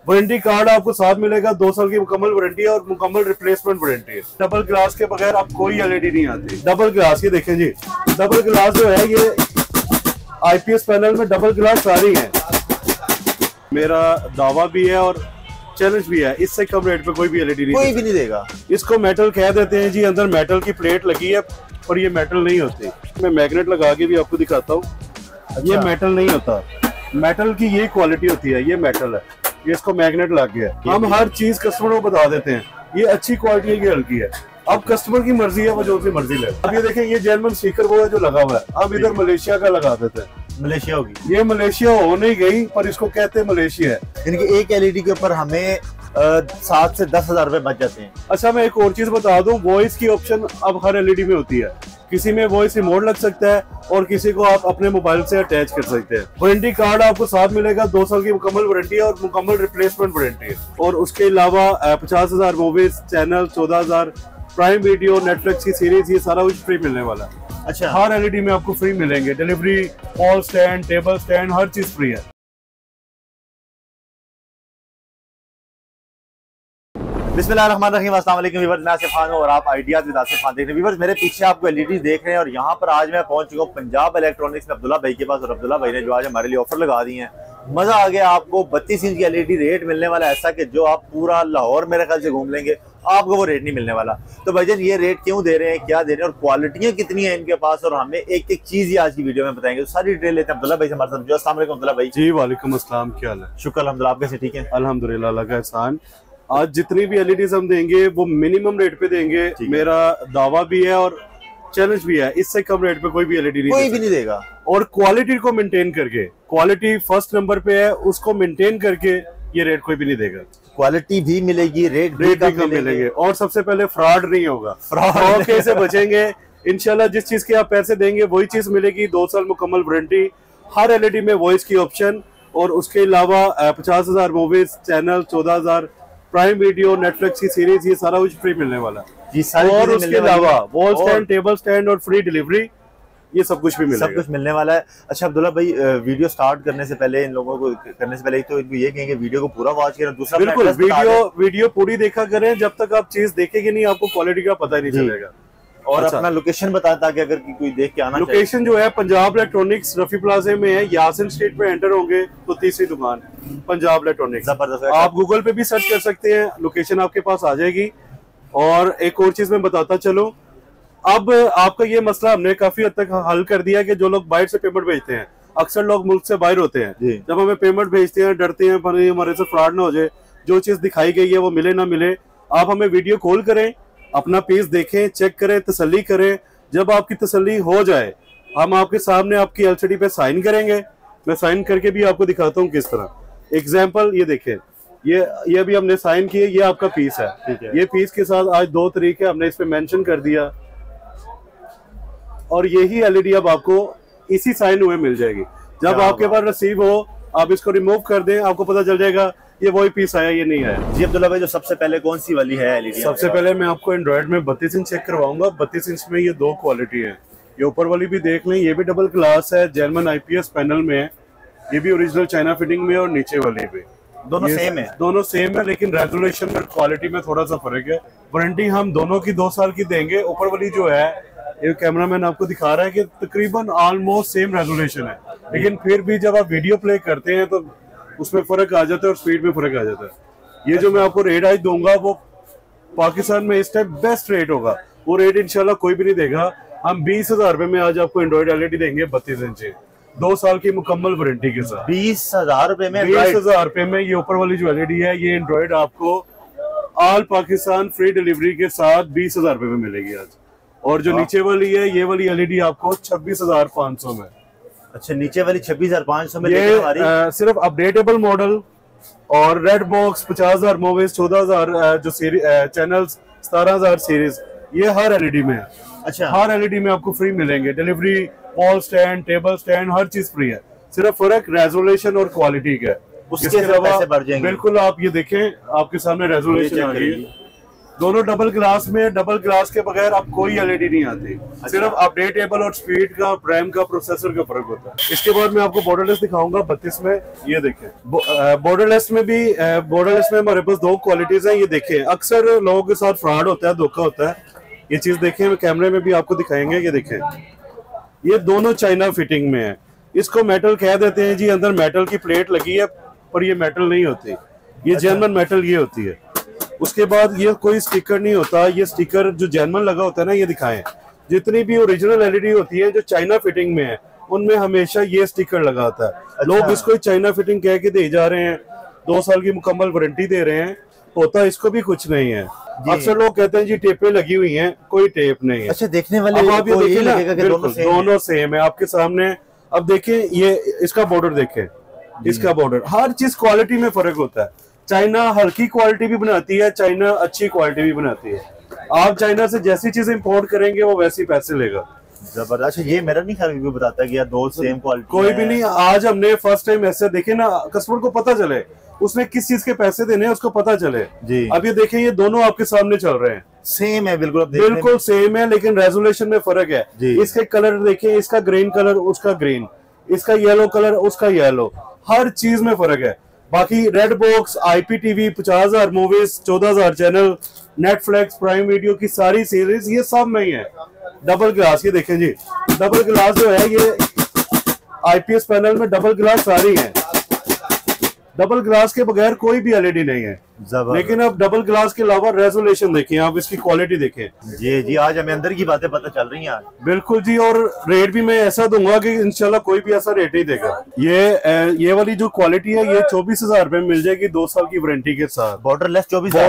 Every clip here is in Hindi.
वारंटी कार्ड आपको साथ मिलेगा, 2 साल की मुकम्मल वारंटी है और मुकम्मल रिप्लेसमेंट वारंटी है। डबल ग्लास के बगैर अब कोई एलईडी नहीं आती। डबल ग्लास, ये देखें जी, डबल ग्लास जो है ये आईपीएस पैनल में डबल ग्लास सारी है। मेरा दावा भी है और चैलेंज भी है, इससे कम रेट पे कोई भी एलईडी नहीं, कोई भी नहीं देगा। इसको मेटल कह देते हैं जी, अंदर मेटल की प्लेट लगी है और ये मेटल नहीं होती। मैं मैग्नेट लगा के भी आपको दिखाता हूँ। ये मेटल नहीं होता, मेटल की ये क्वालिटी होती है, ये मेटल है, ये इसको मैग्नेट लग गया। हम हर चीज कस्टमर को बता देते हैं, ये अच्छी क्वालिटी है, ये हल्की है। अब कस्टमर की मर्जी है, वो जो सी मर्जी ले। अब ये देखें, ये जर्मन स्पीकर वो है जो लगा हुआ है, अब इधर मलेशिया का लगा देते हैं। मलेशिया होगी, ये मलेशिया हो नहीं गई पर इसको कहते हैं मलेशिया है। यानी एक एलईडी के ऊपर हमें 7 से 10 हजार रुपए बच जाते हैं। अच्छा, मैं एक और चीज बता दूं, वॉइस की ऑप्शन अब हर एलईडी में होती है। किसी में वॉइस रिमोट लग सकता है और किसी को आप अपने मोबाइल से अटैच कर सकते हैं। वारंटी कार्ड आपको साथ मिलेगा, 2 साल की मुकम्मल वारंटी है और मुकम्मल रिप्लेसमेंट वारंटी है। और उसके अलावा 50,000 movies, channel, 14,000 Prime Video, Netflix की सीरीज, ये सारा कुछ फ्री मिलने वाला है। अच्छा, हर एलईडी में आपको फ्री मिलेंगे, delivery, wall stand, table stand, हर चीज फ्री है। बिस्मिल्लाहिर्रहमानिर्रहीम, अस्सलाम वालेकुम व्यूअर्स, मैं आसिफ खान हूं और आप आइडियाज विद आसिफ खान देख रहे हैं। व्यूअर्स, मेरे पीछे आपको एलईडी देख रहे हैं और यहाँ पर आज मैं पहुंच चुका हूँ पंजाब इलेक्ट्रॉनिक्स में अब्दुल्ला भाई के पास। और अब्दुल्ला भाई ने जो आज हमारे लिए ऑफर लगा दी है, मजा आ गया। आपको 32 इंच की एलईडी रेट मिलने वाला है, ऐसा कि जो आप पूरा लाहौर मेरे ख्याल से घूम लेंगे, आपको वो रेट नहीं मिलने वाला। तो भाईजान, ये रेट क्यों दे रहे हैं, क्या दे रहे हैं और क्वालिटियां कितनी है इनके पास, और हमें एक एक चीज ही आज की वीडियो में बताएंगे। तो सारी डिटेल लेते हैं अब्दुल्ला भाई से हमारे साथ। अस्सलाम वालेकुम अब्दुल्ला भाई। जी वालेकुम अस्सलाम, क्या हाल है? शुक्र अल्हम्दुलिल्लाह, आप कैसे? ठीक है अल्हम्दुलिल्लाह, अल्लाह का एहसान। आज जितनी भी एलईडीज हम देंगे वो मिनिमम रेट पे देंगे, मेरा दावा भी है और चैलेंज भी है, इससे कम रेट पे कोई भी एलईडी कोई भी नहीं देगा। और क्वालिटी को मेंटेन करके, क्वालिटी फर्स्ट नंबर पे है, उसको मेंटेन करके ये रेट कोई भी नहीं देगा। क्वालिटी भी मिलेगी, रेट भी कम मिलेंगे और सबसे पहले फ्रॉड नहीं होगा, फ्रॉड कैसे बचेंगे। इंशाल्लाह जिस चीज के आप पैसे देंगे वही चीज मिलेगी। 2 साल मुकम्मल वारंटी, हर एलईडी में वॉइस की ऑप्शन, और उसके अलावा 50,000 movies, channel, 14,000 Prime Video, Netflix की सीरीज, ये सारा कुछ फ्री मिलने वाला है। और उसके अलावा वॉल स्टैंड, टेबल स्टैंड और फ्री डिलीवरी, ये सब कुछ भी मिलेगा, सब कुछ मिलने वाला है। अच्छा अब्दुल्ला भाई, वीडियो स्टार्ट करने से पहले, इन लोगों को करने से पहले तो इनको ये कहेंगे वीडियो को पूरा वॉच करें। दूसरा, बिल्कुल वीडियो पूरी देखा करें, जब तक आप चीज देखेंगे नहीं आपको क्वालिटी का पता ही नहीं चलेगा। और अपना लोकेशन बताएं ताकि अगर कोई देख के आना। लोकेशन जो है पंजाब इलेक्ट्रॉनिक्स रफी प्लाजा में है, यासिन स्ट्रीट पे एंटर होंगे तो तीसरी दुकान पंजाब इलेक्ट्रॉनिक्स। आप गूगल पे भी सर्च कर सकते हैं, लोकेशन आपके पास आ जाएगी। और एक और चीज मैं बताता चलूं, अब आपका ये मसला हमने काफी हद तक हल कर दिया कि जो लोग बाहर से पेमेंट भेजते हैं, अक्सर लोग मुल्क से बाहर होते हैं, जब हमें पेमेंट भेजते हैं डरते हैं पर हमारे से फ्रॉड ना हो जाए, जो चीज दिखाई गई है वो मिले ना मिले। आप हमें वीडियो कॉल करें, अपना पीस देखें, चेक करें, तसल्ली करें। जब आपकी तसल्ली हो जाए, हम आपके सामने आपकी एलसीडी पे साइन करेंगे। मैं साइन करके भी आपको दिखाता हूँ किस तरह। एग्जाम्पल ये देखें, ये भी हमने साइन किए, ये आपका पीस है, ठीक है। ये पीस के साथ आज 2 तरीके हमने इस पे मेंशन कर दिया, और यही एलईडी अब आपको इसी साइन हुए मिल जाएगी। जब आपके पास रिसीव हो, आप इसको रिमूव कर दें, आपको पता चल जाएगा ये वही पीस आया, ये नहीं आया। जी अब्दुल्ला भाई, जो सबसे पहले कौन सी वाली है एलईडी? सबसे पहले मैं आपको एंड्रॉइड में 32 इंच चेक करवाऊंगा। 32 इंच में ये 2 क्वालिटी है, ये ऊपर वाली भी देख लें, ये भी डबल ग्लास है, जर्मन आईपीएस पैनल में है, ये भी ओरिजिनल चाइना फिटिंग में, और नीचे वाली भी दोनों सेम है। दोनों सेम है, लेकिन रेजोल्यूशन और क्वालिटी में थोड़ा सा फर्क है। वारंटी हम दोनों की 2 साल की देंगे। ऊपर वाली जो है, ये कैमरामैन आपको दिखा रहा है कि तकरीबन ऑलमोस्ट सेम रेजोल्यूशन है, लेकिन फिर भी जब आप वीडियो प्ले करते हैं तो उसमें फर्क आ जाता है और स्पीड में फर्क आ जाता है। ये जो मैं आपको रेट आज दूंगा वो पाकिस्तान में इस टाइम बेस्ट रेट होगा, वो रेट इंशाल्लाह कोई भी नहीं देगा। हम 20,000 रुपए में आज आपको एंड्रॉइड एलईडी देंगे 32 इंच, 2 साल की मुकम्मल वारंटी के साथ। 20,000 रुपए में? 20,000 रुपए में ये ऊपर वाली जो एलईडी है, ये एंड्रॉइड आपको ऑल पाकिस्तान फ्री डिलीवरी के साथ 20,000 रुपए में मिलेगी आज। और जो नीचे वाली है, ये वाली एलईडी आपको 26,500 में। अच्छा, नीचे वाली 26,500 में। ये सिर्फ अपडेटेबल मॉडल और रेड बॉक्स, 50,000 मूवीज, 14,000 जो चैनल्स, 17,000 सीरीज, ये हर एलईडी में है। अच्छा, हर एलईडी में आपको फ्री मिलेंगे, delivery, wall stand, table stand, हर चीज फ्री है। सिर्फ फर्क रेजोल्यूशन और क्वालिटी का है, उसके अलावा बिल्कुल। आप ये देखें, आपके सामने रेजोल्यूशन आ गई है, दोनों डबल ग्लास में, डबल ग्लास के बगैर अब कोई एलईडी नहीं आती। सिर्फ अपडेटेबल और स्पीड का, रैम का, प्रोसेसर का फर्क होता है। इसके बाद मैं आपको बॉर्डरलेस दिखाऊंगा 32 में। ये देखें, बॉर्डरलेस में भी, बॉर्डरलेस में हमारे पास दो क्वालिटीज हैं। ये देखें, अक्सर लोगों के साथ फ्रॉड होता है, धोखा होता है। ये चीज देखें, कैमरे में भी आपको दिखाएंगे। ये देखें, ये दोनों चाइना फिटिंग में है। इसको मेटल कह देते हैं जी, अंदर मेटल की प्लेट लगी है, पर ये मेटल नहीं होती, ये जेन्युइन मेटल ये होती है। उसके बाद ये कोई स्टिकर नहीं होता, ये स्टिकर जो जेन्युइन लगा होता है ना, ये दिखाएं। जितनी भी ओरिजिनल एलईडी होती है जो चाइना फिटिंग में है, उनमें हमेशा ये स्टिकर लगा होता है। लोग इसको चाइना फिटिंग कह के दे जा रहे हैं, 2 साल की मुकम्मल वारंटी दे रहे हैं, होता इसको भी कुछ नहीं है। अक्सर लोग कहते हैं जी टेपें लगी हुई हैं, कोई टेप नहीं है। अच्छा, देखने वाले आप ये देखिए ना, दोनों सेम है आपके सामने। अब देखें, ये इसका बॉर्डर देखें, इसका बॉर्डर, हर चीज क्वालिटी में फर्क होता है। चाइना हल्की क्वालिटी भी बनाती है, चाइना अच्छी क्वालिटी भी बनाती है। आप चाइना से जैसी चीज इंपोर्ट करेंगे वो वैसी पैसे लेगा। जबरदस्त। ये मेरा नहीं ख्याल भी बताता कि यार दो सेम क्वालिटी कोई भी नहीं। आज हमने फर्स्ट टाइम ऐसे देखे ना, कस्टमर को पता चले उसने किस चीज के पैसे देने हैं, उसको पता चले जी। अब ये देखें, ये दोनों आपके सामने चल रहे हैं, सेम है, बिल्कुल बिल्कुल सेम है, लेकिन रेजोल्यूशन में फर्क है। इसके कलर देखिए, इसका ग्रीन कलर, उसका ग्रीन, इसका येलो कलर, उसका येलो, हर चीज में फर्क है। बाकी red box, IPTV, 50,000 movies, 14,000 channel, Netflix, Prime video की सारी सीरीज, ये सब में ही है। डबल ग्लास, ये देखें जी, डबल ग्लास जो है ये IPS पैनल में डबल ग्लास सारी है। डबल ग्लास के बगैर कोई भी एलईडी नहीं है। लेकिन अब डबल ग्लास के अलावा रेजोल्यूशन देखें, आप इसकी क्वालिटी देखें। जी जी, आज हमें अंदर की बातें पता चल रही हैं। बिल्कुल जी, और रेट भी मैं ऐसा दूंगा कि इंशाल्लाह कोई भी ऐसा रेट नहीं देगा। ये वाली जो क्वालिटी है, ये 24,000 रुपए में मिल जाएगी, 2 साल की वारंटी के साथ। बॉर्डरलेस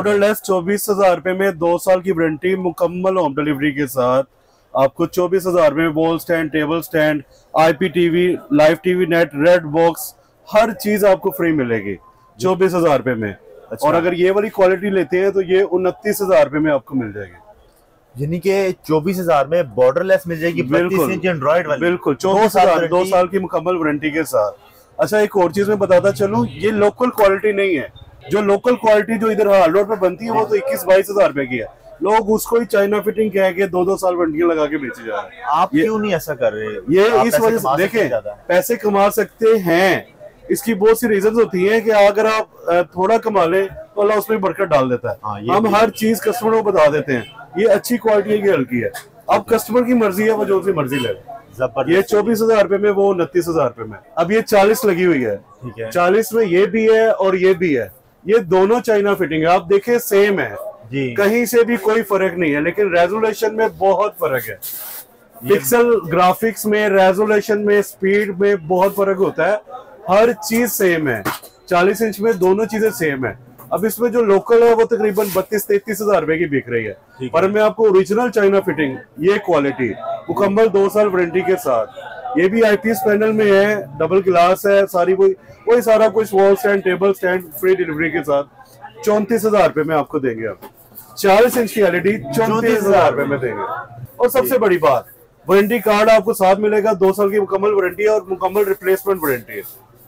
24,000 रुपए में 2 साल की वारंटी, मुकम्मल होम डिलीवरी के साथ आपको 24,000 में wall stand, table stand, IPTV, live TV net, red box, हर चीज आपको फ्री मिलेगी 24,000 रुपए में। अच्छा। और अगर ये वाली क्वालिटी लेते हैं तो ये 29,000 रुपए में आपको मिल जाएगी। यानी कि 24,000 में बॉर्डरलेस मिल जाएगी, 32 इंच एंड्रॉइड वाली, बिल्कुल 24,000, 2 साल की मुकम्मल वारंटी के साथ। अच्छा, एक और चीज मैं बताता चलूं, ये लोकल क्वालिटी नहीं है। जो लोकल क्वालिटी जो इधर हाल रोड पे बनती है वो तो 21-22,000 रुपए की है। लोग उसको ही चाइना फिटिंग कह के 2-2 साल वारंटियां लगा के बेचे जा रहे हैं। आप क्यों नहीं ऐसा कर रहे? ये इस वजह से, देखें, पैसे कमा सकते हैं, इसकी बहुत सी रीजंस होती हैं कि अगर आप थोड़ा कमा लें तो अल्लाह उसमें बरकत डाल देता है। हम हर चीज कस्टमर को बता देते हैं, ये अच्छी क्वालिटी है, ये हल्की है। अब कस्टमर की मर्जी है, वो जो सी मर्जी ले। ये 24,000 रुपए में, वो 29,000 रुपए में। अब ये 40 लगी हुई है, 40 में ये भी है और ये भी है। ये दोनों चाइना फिटिंग है, आप देखें सेम है जी, कहीं से भी कोई फर्क नहीं है, लेकिन रेजोल्यूशन में बहुत फर्क है। पिक्सल ग्राफिक्स में, रेजोल्यूशन में, स्पीड में बहुत फर्क होता है। हर चीज सेम है, 40 इंच में दोनों चीजें सेम है। अब इसमें जो लोकल है वो तकरीबन 32-33,000 रुपए की बिक रही है, पर मैं आपको ओरिजिनल चाइना फिटिंग, ये क्वालिटी, मुकम्मल 2 साल वारंटी के साथ, ये भी IPS पैनल में है, डबल ग्लास है, सारी वही सारा कुछ, wall stand, table stand, free delivery के साथ 34,000 रुपए में आपको देंगे। आप 40 इंच की LED 34,000 रुपए में देंगे। और सबसे बड़ी बात, वारंटी कार्ड आपको साथ मिलेगा, 2 साल की मुकम्मल वारंटी है और मुकम्मल रिप्लेसमेंट वारंटी है।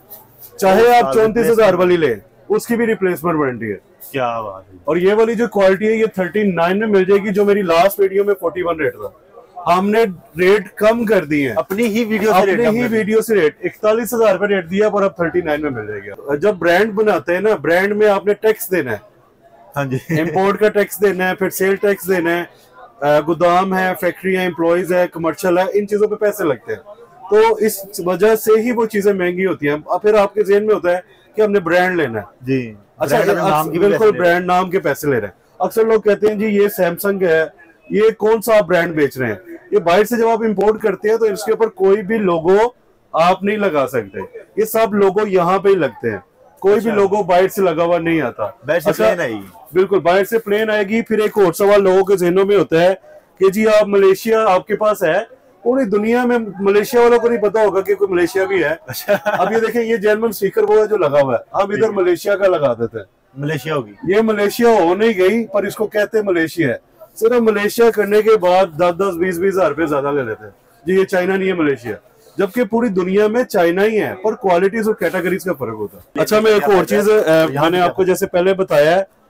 चाहे आप 34,000 वाली ले, उसकी भी रिप्लेसमेंट वारंटी है। क्या बात है। और ये वाली जो क्वालिटी है, ये 39 में मिल जाएगी, जो मेरी लास्ट वीडियो में 41 रेट था। हमने रेट कम कर दिए हैं, अपनी ही वीडियो से रेट 41,000 रुपए रेट दिया, पर अब 39 में मिल जाएगा। जब ब्रांड बनाते हैं ना, ब्रांड में आपने टैक्स देना है। हाँ जी, इम्पोर्ट का टैक्स देना है, फिर सेल टैक्स देना है, गोदाम है, फैक्ट्री है, एम्प्लॉइज है, कमर्शियल है, इन चीजों पे पैसे लगते हैं। तो इस वजह से ही वो चीजें महंगी होती हैं। अब फिर आपके ज़हन में होता है कि हमने ब्रांड लेना है जी। अच्छा, बिल्कुल ब्रांड नाम के पैसे ले रहे हैं। अक्सर लोग कहते हैं जी ये सैमसंग है, ये कौन सा आप ब्रांड बेच रहे हैं? ये बाहर से जब आप इंपोर्ट करते हैं तो इसके ऊपर कोई भी लोगो आप नहीं लगा सकते, ये सब लोगो यहाँ पे ही लगते हैं, कोई भी लोगो बाहर से लगा हुआ नहीं आता। अच्छा, बिल्कुल बाहर से प्लेन आएगी। फिर एक और सवाल लोगों के जहनों में होता है कि जी आप मलेशिया आपके पास है, पूरी दुनिया में मलेशिया वालों को नहीं पता होगा कि कोई मलेशिया भी है। अब ये देखें, ये जर्मन स्पीकर वो है जो लगा हुआ है, हम इधर मलेशिया का लगा देते हैं, मलेशिया होगी। ये मलेशिया हो नहीं गई, पर इसको कहते हैं मलेशिया है। सिर्फ मलेशिया करने के बाद 10-20 हजार रुपए ज्यादा ले लेते हैं जी, ये चाइना नहीं है मलेशिया, जबकि पूरी दुनिया में चाइना ही है, पर क्वालिटीज और कैटेगरीज का फर्क होता है। अच्छा, मैं एक और चीज मैंने आपको जैसे पहले बताया,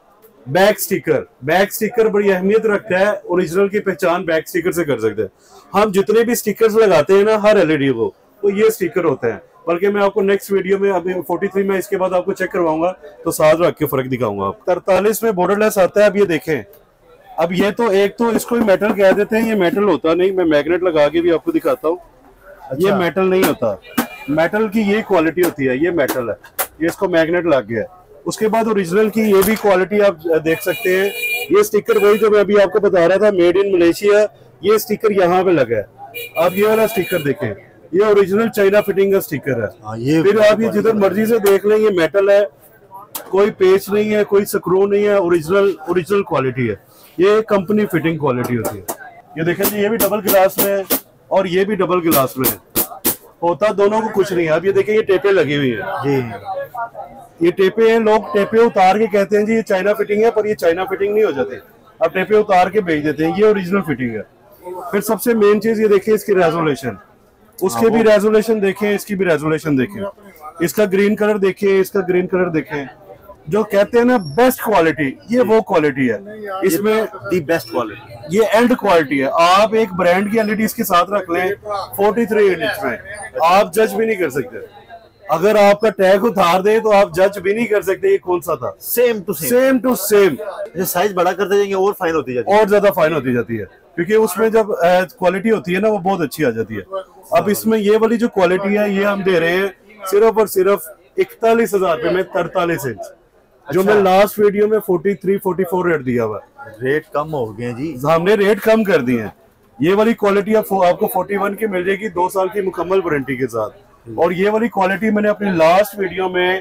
बैक स्टिकर बड़ी अहमियत रखता है। ओरिजिनल की पहचान बैक स्टिकर से कर सकते हैं। हम जितने भी स्टिकर्स लगाते हैं ना हर एलईडी को, तो ये स्टिकर होते हैं। बल्कि मैं आपको नेक्स्ट वीडियो में अभी 43 में इसके बाद आपको चेक करवाऊंगा तो साथ रख के फर्क दिखाऊंगा। 43 में बॉर्डरलेस आता है। अब ये देखें, अब ये तो एक तो इसको मेटल कह देते हैं, ये मेटल होता नहीं। मैं मैग्नेट लगा के भी आपको दिखाता हूँ। ये मेटल नहीं होता, मेटल की ये क्वालिटी होती है, ये मेटल है, ये इसको मैग्नेट लग गया है। उसके बाद ओरिजिनल की ये भी क्वालिटी आप देख सकते हैं। ये स्टिकर वही जो मैं अभी आपको बता रहा था, मेड इन मलेशिया, ये स्टिकर यहाँ पे लगा है। आप ये वाला स्टिकर देखें, ये ओरिजिनल चाइना फिटिंग का स्टिकर है। ये फिर आप ये जिधर मर्जी से देख लें, ये मेटल है, कोई पेच नहीं है, कोई स्क्रू नहीं है, ओरिजिनल क्वालिटी है। ये कंपनी फिटिंग क्वालिटी होती है। ये देखें जी, ये भी डबल ग्लास में है और ये भी डबल ग्लास में है। होता दोनों को कुछ नहीं है। अब ये देखें, ये टेपे लगी हुई है जी, ये टेपे हैं। लोग टेपे उतार के कहते हैं जी ये चाइना फिटिंग है, पर ये चाइना फिटिंग नहीं हो जाती। अब टेपे उतार के भेज देते हैं, ये ओरिजिनल फिटिंग है। फिर सबसे मेन चीज ये देखिए, इसकी रेजोल्यूशन, उसके भी रेजोल्यूशन देखें, इसकी भी रेजोल्यूशन देखें, इसका ग्रीन कलर देखें, इसका ग्रीन कलर देखें। जो कहते हैं ना बेस्ट क्वालिटी, ये वो क्वालिटी है। इसमें दी बेस्ट क्वालिटी, ये एंड क्वालिटी है। आप एक ब्रांड की एलईडी इसके साथ रख लें 43 इंच में, आप जज भी नहीं कर सकते। अगर आपका टैग उतार दे तो आप जज भी नहीं कर सकते ये कौन सा था। Same to same. साइज बड़ा करते जाएंगे और फाइन होती जाती है, और ज्यादा फाइन होती जाती है, क्योंकि उसमें जब क्वालिटी होती है ना वो बहुत अच्छी आ जाती है। अब इसमें ये वाली जो क्वालिटी है ये हम दे रहे हैं सिर्फ और सिर्फ 41,000 रुपए में 43 इंच, जो मैं लास्ट वीडियो में 43-44 रेट दिया हुआ। रेट कम हो गए जी, हमने रेट कम कर दिए हैं। ये वाली क्वालिटी आपको 41 की मिल जाएगी 2 साल की मुकम्मल वारंटी के साथ। और ये वाली क्वालिटी मैंने अपनी लास्ट वीडियो में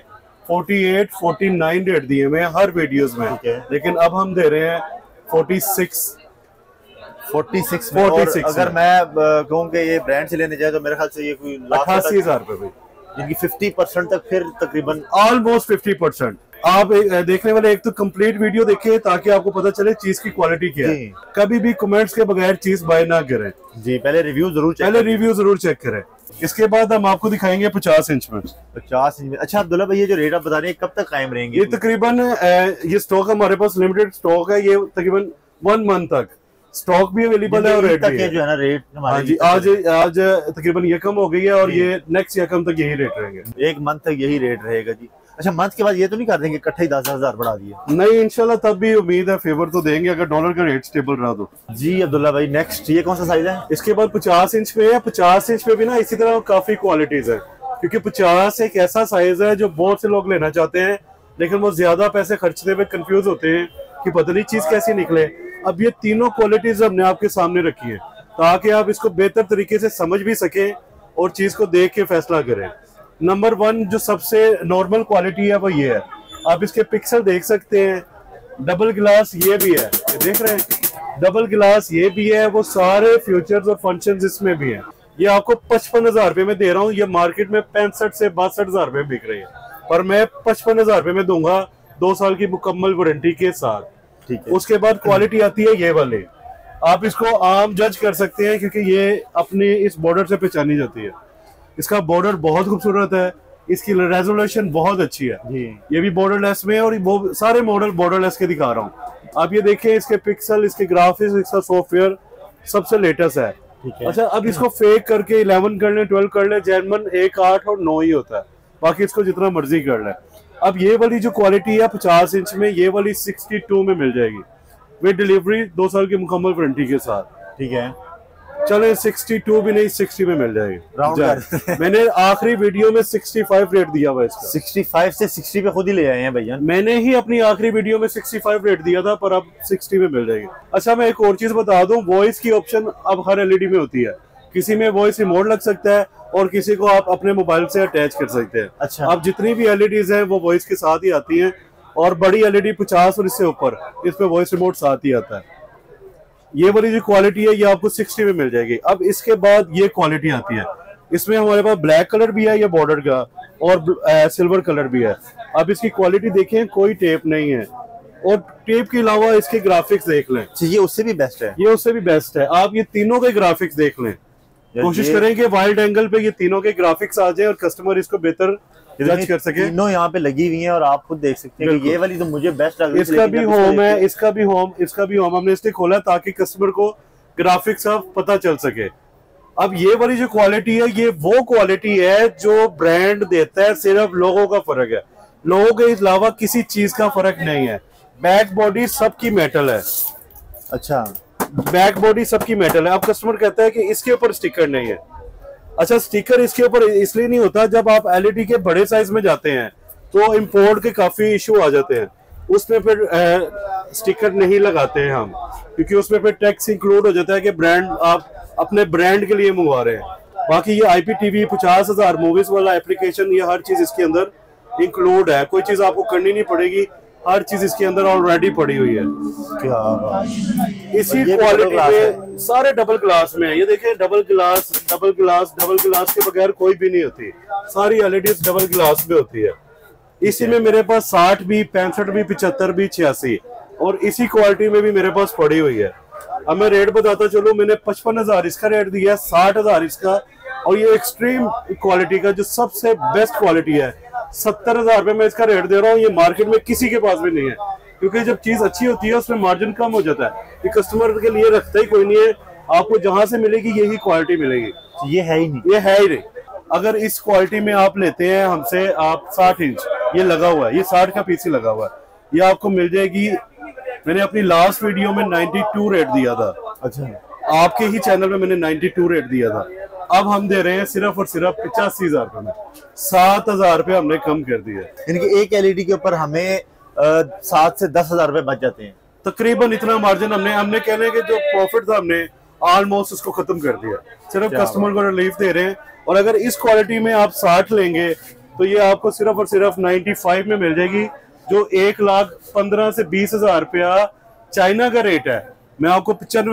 48-49 रेट दिए हुए हर वीडियोस में, लेकिन अब हम दे रहे हैं 46 में। और अगर मैं कहूँ कि ये ब्रांड से लेने जाए तो मेरे ख्याल से ये कोई 88,000 रुपए, जिनकी 50% तक, फिर तकरीबन ऑलमोस्ट 50%। आप देखने वाले एक तो कंप्लीट वीडियो देखें ताकि आपको पता चले चीज की क्वालिटी क्या है। कभी भी कमेंट्स के बगैर चीज बाय ना करें जी, पहले रिव्यू जरूर चेक करें। इसके बाद हम आपको दिखाएंगे 50 इंच में। 50 इंच में। अच्छा अब्दुल्ला भाई, ये जो रेट आप बता रहे हैं कब तक कायम रहेंगे? ये तकरीबन ये स्टॉक हमारे पास लिमिटेड स्टॉक है, ये तकरीबन 1 मंथ तक स्टॉक भी अवेलेबल है और रेट भी है। जो है ना रेट जी, आज तकरीबन ये कम हो गई है और ये नेक्स्ट यकम तक यही रेट रहेंगे। 1 मंथ तक यही रेट रहेगा जी। अच्छा, मंथ के बाद ये तो नहीं कर देंगे इकट्ठे ही 10,000 बढ़ा दिए? नहीं, इंशाल्लाह तब भी उम्मीद है फेवर तो देंगे अगर डॉलर का रेट स्टेबल रहा तो। जी अब्दुल्ला भाई, नेक्स्ट ये कौन सा साइज है? इसके बाद 50 इंच पे है। 50 इंच पे भी ना इसी तरह काफी क्वालिटीज है, क्योंकि 50 एक ऐसा साइज है जो बहुत से लोग लेना चाहते हैं, लेकिन वो ज्यादा पैसे खर्चते हुए कंफ्यूज होते हैं कि पता नहीं चीज कैसी निकले। अब ये तीनों क्वालिटीज हमने आपके सामने रखी है ताकि आप इसको बेहतर तरीके से समझ भी सकें और चीज को देख के फैसला करें। नंबर 1 जो सबसे नॉर्मल क्वालिटी है वो ये है। आप इसके पिक्सल देख सकते हैं, डबल ग्लास ये भी है, ये देख रहे हैं, डबल ग्लास ये भी है। वो सारे फीचर्स और फंक्शंस इसमें भी हैं। ये आपको 55,000 रुपए में दे रहा हूँ। ये मार्केट में 65 से 62,000 रुपए बिक रही है, पर मैं 55,000 रुपए में दूंगा 2 साल की मुकम्मल वारंटी के साथ। ठीक है। उसके बाद क्वालिटी आती है ये वाले, आप इसको आम जज कर सकते हैं क्योंकि ये अपने इस बॉर्डर से पहचानी जाती है। इसका बॉर्डर बहुत खूबसूरत है, इसकी रेजोल्यूशन बहुत अच्छी है जी। ये भी बॉर्डरलेस में है और वो सारे मॉडल बॉर्डरलेस के दिखा रहा हूँ। आप ये देखें, इसके पिक्सल, इसके ग्राफिक्स, इसका सॉफ्टवेयर सबसे लेटेस्ट है। अच्छा, अब इसको फेक करके 11 कर ले, 12 कर ले, जेनमन 1, 8 और 9 ही होता है, बाकी इसको जितना मर्जी कर ले। अब ये वाली जो क्वालिटी है 50 इंच में, ये वाली 62 में मिल जाएगी विद डिलीवरी 2 साल की मुकम्मल वारंटी के साथ। ठीक है, चले 62 भी नहीं 60 में मिल जाएगी। राउंड मैंने आखिरी वीडियो में 65 रेट दिया हुआ इसका। 65 से 60 पे खुद ही ले आए हैं भैया। मैंने ही अपनी आखिरी वीडियो में 65 रेट दिया था, पर अब 60 में मिल जाएगी। अच्छा, मैं एक और चीज बता दूं, वॉइस की ऑप्शन अब हर एलईडी में होती है। किसी में वॉइस रिमोट लग सकता है और किसी को आप अपने मोबाइल से अटैच कर सकते हैं। अच्छा, अब जितनी भी एलईडीज हैं वो वॉइस के साथ ही आती हैं, और बड़ी एलईडी 50 और इससे ऊपर इस पे वॉइस रिमोट साथ ही आता है। ये वाली जो क्वालिटी है ये आपको 60 में मिल जाएगी। अब इसके बाद ये क्वालिटी आती है, इसमें हमारे पास ब्लैक कलर भी है ये बॉर्डर का, और सिल्वर कलर भी है। अब इसकी क्वालिटी देखें, कोई टेप नहीं है, और टेप के अलावा इसके ग्राफिक्स देख लें। ये उससे भी बेस्ट है, ये उससे भी बेस्ट है। आप ये तीनों के ग्राफिक्स देख लें, कोशिश करें कि वाइड एंगल पे ये तीनों के ग्राफिक्स आ जाए और कस्टमर इसको बेहतर जज कर सके। तीनों यहाँ पे लगी हुई हैं और आप खुद देख सकते हैं कि ये वाली तो मुझे बेस्ट लग रही है। इसका भी होम है, इसका भी होम हमने इसलिए खोला ताकि कस्टमर को ग्राफिक्स का पता चल सके। अब ये वाली जो क्वालिटी है, ये वो क्वालिटी है जो ब्रांड देता है, सिर्फ लोगों का फर्क है, लोगों के अलावा किसी चीज का फर्क नहीं है। बैक बॉडी सबकी मेटल है। अच्छा, बैक बॉडी सबकी मेटल है। अब कस्टमर कहता है कि इसके ऊपर स्टिकर नहीं है। अच्छा, स्टिकर इसके ऊपर इसलिए नहीं होता, जब आप एलईडी के बड़े साइज में जाते हैं तो इंपोर्ट के काफी इशू आ जाते हैं, उसमें फिर स्टिकर नहीं लगाते हैं हम, क्योंकि उसमें फिर टैक्स इंक्लूड हो जाता है कि ब्रांड आप अपने ब्रांड के लिए मंगवा रहे हैं। बाकी ये IPTV 50,000 मूवीज वाला एप्लीकेशन, ये हर चीज इसके अंदर इंक्लूड है, कोई चीज आपको करनी नहीं पड़ेगी, हर चीज इसके अंदर ऑलरेडी पड़ी हुई है। क्या इसी क्वालिटी में सारे डबल ग्लास में है। ये देखिए, डबल ग्लास के बगैर कोई भी नहीं होती, सारी LEDs डबल ग्लास में होती है। इसी में मेरे पास 60 भी, 65 भी, 75 भी, 86 और इसी क्वालिटी में भी मेरे पास पड़ी हुई है। अब मैं रेट बताता चलो, मैंने 55,000 इसका रेट दिया, 60,000 इसका, और ये एक्सट्रीम क्वालिटी का जो सबसे बेस्ट क्वालिटी है 70,000 रुपए में इसका रेट दे रहा हूँ। ये मार्केट में किसी के पास भी नहीं है, क्योंकि जब चीज अच्छी होती है उसमें मार्जिन कम हो जाता है। ये कस्टमर के लिए रखता ही कोई नहीं है, आपको जहां से मिलेगी यही क्वालिटी मिलेगी। ये है ही नहीं, ये है ही नहीं। अगर इस क्वालिटी में आप लेते हैं हमसे, आप 60 इंच ये लगा हुआ है, ये 60 का पीसी लगा हुआ है, ये आपको मिल जाएगी। मैंने अपनी लास्ट वीडियो में 92 रेट दिया था। अच्छा, आपके ही चैनल में मैंने 92 रेट दिया था। अब हम दे रहे हैं सिर्फ और सिर्फ 85,000 रुपए में, 7,000 रुपए हमने कम कर दिया। यानी एक एलईडी के ऊपर हमें 7 से 10,000 रुपए बच जाते हैं तकरीबन। इतना मार्जिन हमने कहने के जो प्रॉफिट था हमने ऑलमोस्ट उसको खत्म कर दिया, सिर्फ कस्टमर को रिलीफ दे रहे हैं। और अगर इस क्वालिटी में आप 60 लेंगे तो ये आपको सिर्फ और सिर्फ 95 में मिल जाएगी, जो 1,15,000 से 20,000 रुपया चाइना का रेट है। मैं आपको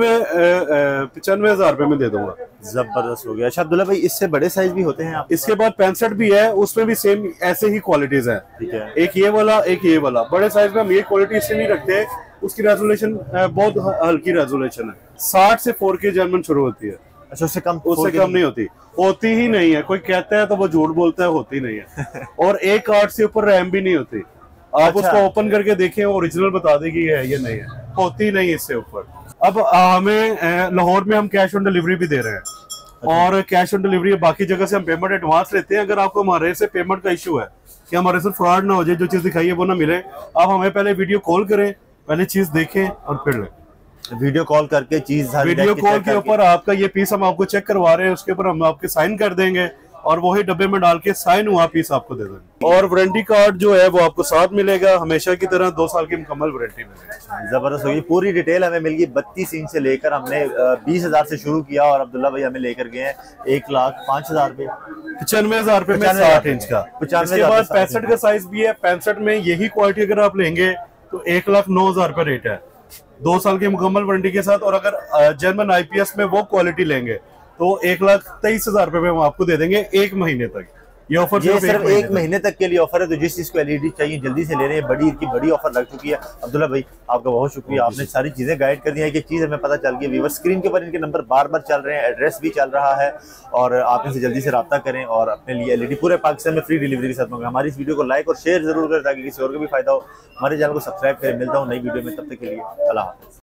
95,000 रुपए में दे दूंगा। जबरदस्त हो गया। अच्छा अब्दुल्ला भाई, इससे बड़े साइज भी होते हैं आप? इसके बाद 65 भी है, उसमें भी सेम ऐसे ही क्वालिटीज हैं। ठीक है, एक ये वाला, एक ये वाला। बड़े साइज में हम ये क्वालिटी इससे नहीं रखते, उसकी रेजोल्यूशन बहुत हल्की रेजोल्यूशन है। 60 से 4K जर्मन शुरू होती है। अच्छा, उससे कम नहीं होती ही नहीं है। कोई कहता है तो वो झूठ बोलता है, होती नहीं है। और 1 से ऊपर रैम भी नहीं होती। आप उसको ओपन करके देखें, ओरिजिनल बता देगी है ये नहीं है, होती नहीं इससे ऊपर। अब हमें लाहौर में हम कैश ऑन डिलीवरी भी दे रहे हैं, और कैश ऑन डिलीवरी बाकी जगह से हम पेमेंट एडवांस लेते हैं। अगर आपको हमारे से पेमेंट का इशू है कि हमारे से फ्रॉड ना हो जाए, जो चीज दिखाई है वो ना मिले, आप हमें पहले वीडियो कॉल करें, पहले चीज देखें और फिर लें। वीडियो कॉल करके चीज, वीडियो कॉल के ऊपर आपका ये पीस हम आपको चेक करवा रहे हैं, उसके ऊपर हम आपके साइन कर देंगे और वही डब्बे में डाल के साइन हुआ पीस आपको दे देंगे। और वारंटी कार्ड जो है वो आपको साथ मिलेगा, हमेशा की तरह 2 साल की मुकम्मल वारंटी मिलेगी। जबरदस्त होगी। पूरी डिटेल हमें मिल गई। 32 इंच से लेकर हमने 20,000 से शुरू किया और अब्दुल्ला भाई हमें लेकर गए हैं 1,05,000 रुपए, 95,000 रुपए में 60 इंच का। इसके बाद 65 का साइज भी है। 65 में यही क्वालिटी अगर आप लेंगे तो 1,09,000 रुपए रेट है, 2 साल की मुकम्मल वारंटी के साथ। और अगर जर्मन IPS में वो क्वालिटी लेंगे तो 1,23,000 रुपए में हम आपको दे देंगे 1 महीने तक। ये ऑफर सिर्फ 1 महीने तक के लिए ऑफर है, तो जिस चीज को एलईडी चाहिए जल्दी से ले रहे हैं। बड़ी ऑफर लग चुकी है। अब्दुल्ला भाई आपका बहुत शुक्रिया, आपने सारी चीजें गाइड कर दी है कि चीज हमें पता चल गई। व्यूअर स्क्रीन के ऊपर इनके नंबर बार चल रहे हैं, एड्रेस भी चल रहा है, और आप इनसे जल्दी से रब्ता करें और अपने लिए एलईडी पूरे पाकिस्तान में फ्री डिलीवरी के साथ मंगाएं। हमारी इस वीडियो को लाइक और शेयर जरूर करें ताकि किसी और को भी फायदा हो। हमारे चैनल को सब्सक्राइब करें। मिलता हूँ नई वीडियो में, तब तक के लिए अल्लाह हाफ़िज़।